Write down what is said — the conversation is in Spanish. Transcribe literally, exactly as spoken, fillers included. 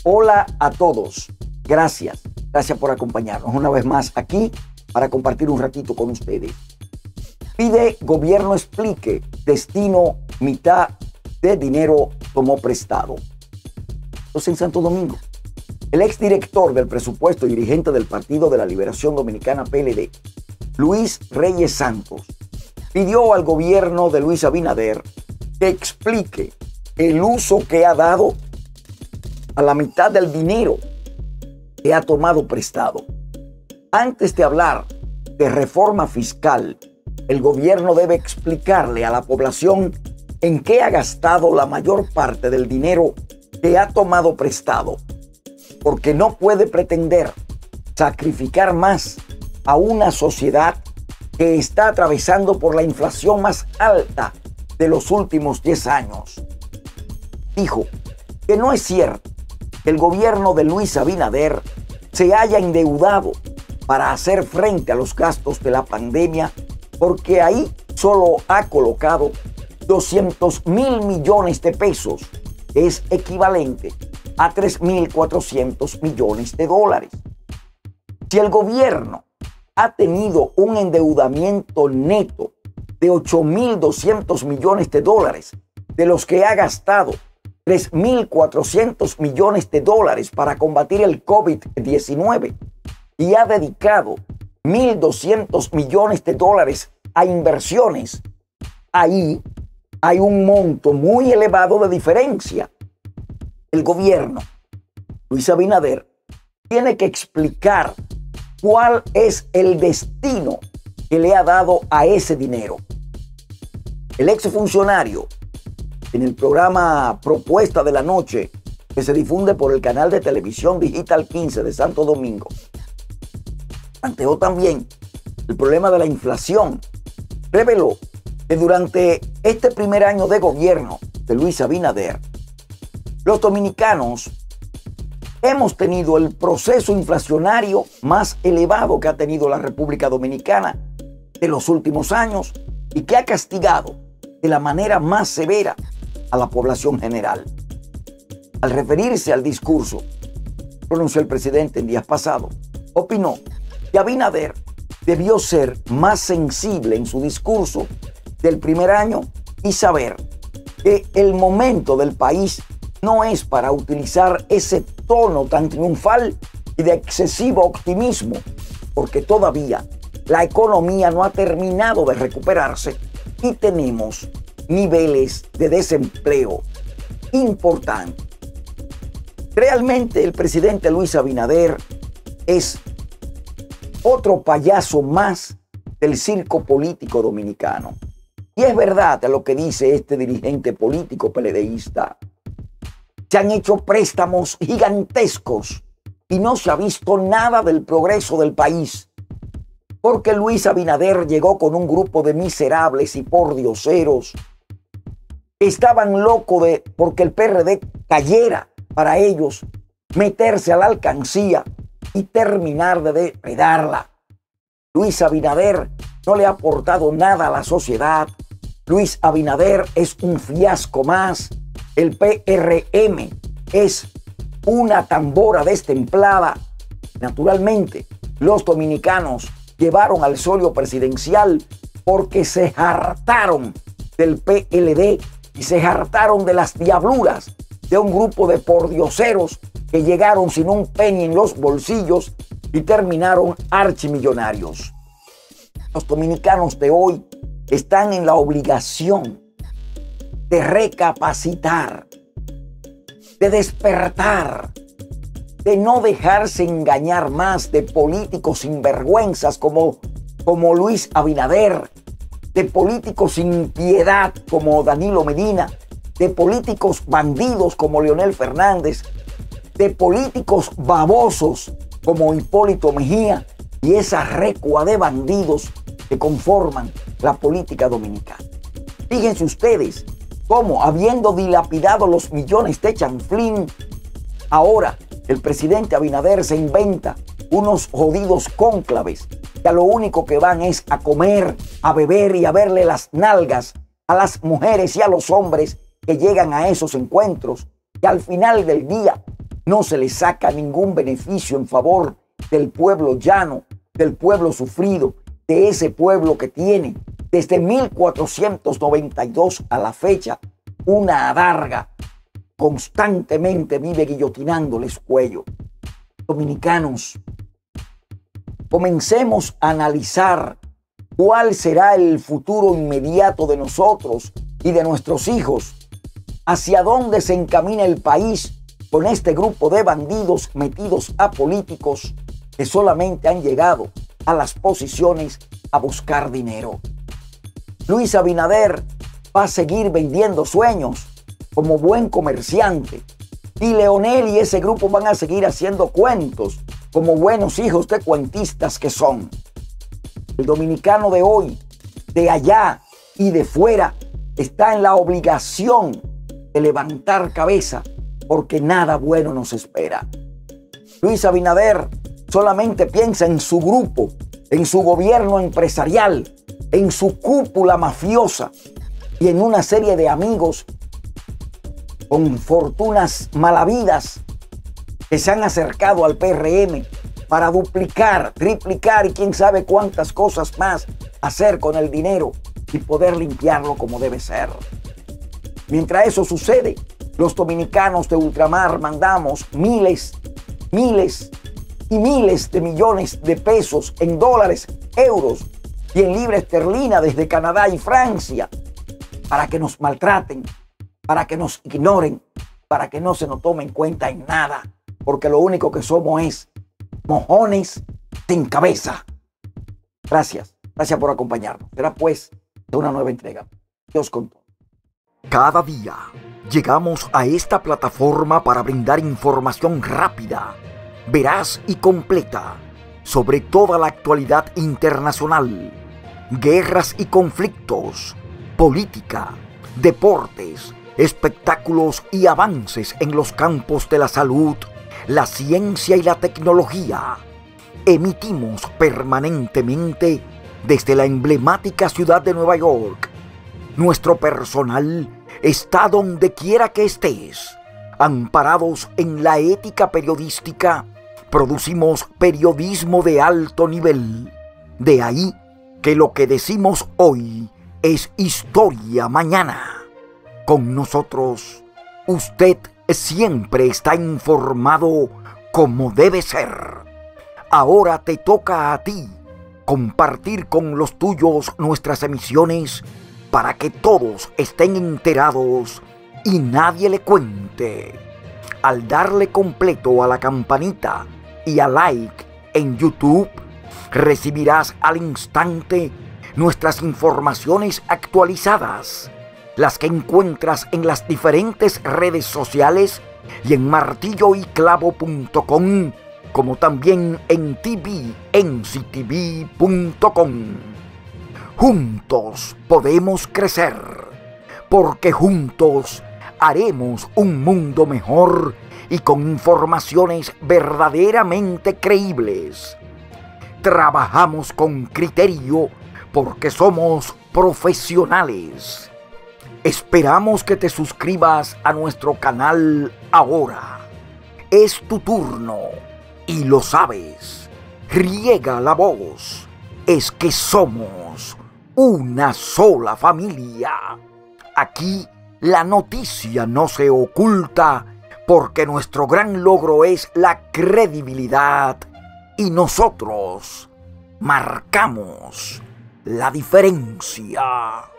Hola a todos. Gracias. Gracias por acompañarnos una vez más aquí para compartir un ratito con ustedes. Pide gobierno explique destino mitad de dinero tomó prestado. Entonces en Santo Domingo, el exdirector del presupuesto y dirigente del Partido de la Liberación Dominicana P L D, Luis Reyes Santos, pidió al gobierno de Luis Abinader que explique el uso que ha dado a la mitad del dinero que ha tomado prestado. Antes de hablar de reforma fiscal, el gobierno debe explicarle a la población en qué ha gastado la mayor parte del dinero que ha tomado prestado, porque no puede pretender sacrificar más a una sociedad que está atravesando por la inflación más alta de los últimos diez años. Dijo que no es cierto que el gobierno de Luis Abinader se haya endeudado para hacer frente a los gastos de la pandemia, porque ahí solo ha colocado doscientos mil millones de pesos, que es equivalente a tres mil cuatrocientos millones de dólares. Si el gobierno ha tenido un endeudamiento neto de ocho mil doscientos millones de dólares, de los que ha gastado tres mil cuatrocientos millones de dólares para combatir el COVID diecinueve y ha dedicado mil doscientos millones de dólares a inversiones, ahí hay un monto muy elevado de diferencia. El gobierno, Luis Abinader, tiene que explicar cuál es el destino que le ha dado a ese dinero. El exfuncionario, en el programa Propuesta de la Noche, que se difunde por el canal de televisión Digital quince de Santo Domingo, planteó también el problema de la inflación. Reveló que durante este primer año de gobierno de Luis Abinader, los dominicanos hemos tenido el proceso inflacionario más elevado que ha tenido la República Dominicana de los últimos años y que ha castigado de la manera más severa a la población general. Al referirse al discurso que pronunció el presidente en días pasados, opinó que Abinader debió ser más sensible en su discurso del primer año y saber que el momento del país no es para utilizar ese tono tan triunfal y de excesivo optimismo, porque todavía la economía no ha terminado de recuperarse y tenemos niveles de desempleo importantes. Realmente el presidente Luis Abinader es otro payaso más del circo político dominicano. Y es verdad lo que dice este dirigente político peledeísta. Se han hecho préstamos gigantescos y no se ha visto nada del progreso del país, porque Luis Abinader llegó con un grupo de miserables y pordioseros que estaban locos de porque el P R D cayera para ellos, meterse a la alcancía y terminar de depredarla. Luis Abinader no le ha aportado nada a la sociedad. Luis Abinader es un fiasco más. El P R M es una tambora destemplada. Naturalmente, los dominicanos llevaron al solio presidencial porque se hartaron del P L D y se hartaron de las diabluras de un grupo de pordioseros que llegaron sin un penny en los bolsillos y terminaron archimillonarios. Los dominicanos de hoy están en la obligación de recapacitar, de despertar, de no dejarse engañar más de políticos sinvergüenzas como, como Luis Abinader, de políticos sin piedad como Danilo Medina, de políticos bandidos como Leonel Fernández, de políticos babosos como Hipólito Mejía y esa recua de bandidos que conforman la política dominicana. Fíjense ustedes cómo, habiendo dilapidado los millones de chanflín, ahora el presidente Abinader se inventa unos jodidos cónclaves que a lo único que van es a comer, a beber y a verle las nalgas a las mujeres y a los hombres que llegan a esos encuentros, que al final del día no se le saca ningún beneficio en favor del pueblo llano, del pueblo sufrido, de ese pueblo que tiene desde mil cuatrocientos noventa y dos a la fecha una adarga constantemente vive guillotinándoles cuello. Dominicanos, comencemos a analizar cuál será el futuro inmediato de nosotros y de nuestros hijos, hacia dónde se encamina el país con este grupo de bandidos metidos a políticos que solamente han llegado a las posiciones a buscar dinero. Luis Abinader va a seguir vendiendo sueños como buen comerciante y Leonel y ese grupo van a seguir haciendo cuentos como buenos hijos de cuentistas que son. El dominicano de hoy, de allá y de fuera, está en la obligación de levantar cabeza porque nada bueno nos espera. Luis Abinader solamente piensa en su grupo, en su gobierno empresarial, en su cúpula mafiosa y en una serie de amigos con fortunas malavidas que se han acercado al P R M para duplicar, triplicar y quién sabe cuántas cosas más hacer con el dinero y poder limpiarlo como debe ser. Mientras eso sucede, los dominicanos de ultramar mandamos miles, miles y miles de millones de pesos en dólares, euros y en libra esterlina desde Canadá y Francia para que nos maltraten, para que nos ignoren, para que no se nos tome en cuenta en nada, porque lo único que somos es mojones sin cabeza. Gracias, gracias por acompañarnos. Será pues de una nueva entrega. Dios con todo. Cada día llegamos a esta plataforma para brindar información rápida, veraz y completa sobre toda la actualidad internacional, guerras y conflictos, política, deportes, espectáculos y avances en los campos de la salud, la ciencia y la tecnología. Emitimos permanentemente desde la emblemática ciudad de Nueva York. Nuestro personal está donde quiera que estés. Amparados en la ética periodística, producimos periodismo de alto nivel. De ahí que lo que decimos hoy es historia mañana. Con nosotros, usted siempre está informado como debe ser. Ahora te toca a ti compartir con los tuyos nuestras emisiones para que todos estén enterados y nadie le cuente. Al darle completo a la campanita y a like en YouTube, recibirás al instante nuestras informaciones actualizadas, las que encuentras en las diferentes redes sociales y en martillo y clavo punto com, como también en t v n c t v punto com. Juntos podemos crecer, porque juntos haremos un mundo mejor y con informaciones verdaderamente creíbles. Trabajamos con criterio porque somos profesionales. Esperamos que te suscribas a nuestro canal ahora. Es tu turno y lo sabes. Riega la voz. Es que somos una sola familia. Aquí la noticia no se oculta porque nuestro gran logro es la credibilidad y nosotros marcamos la diferencia.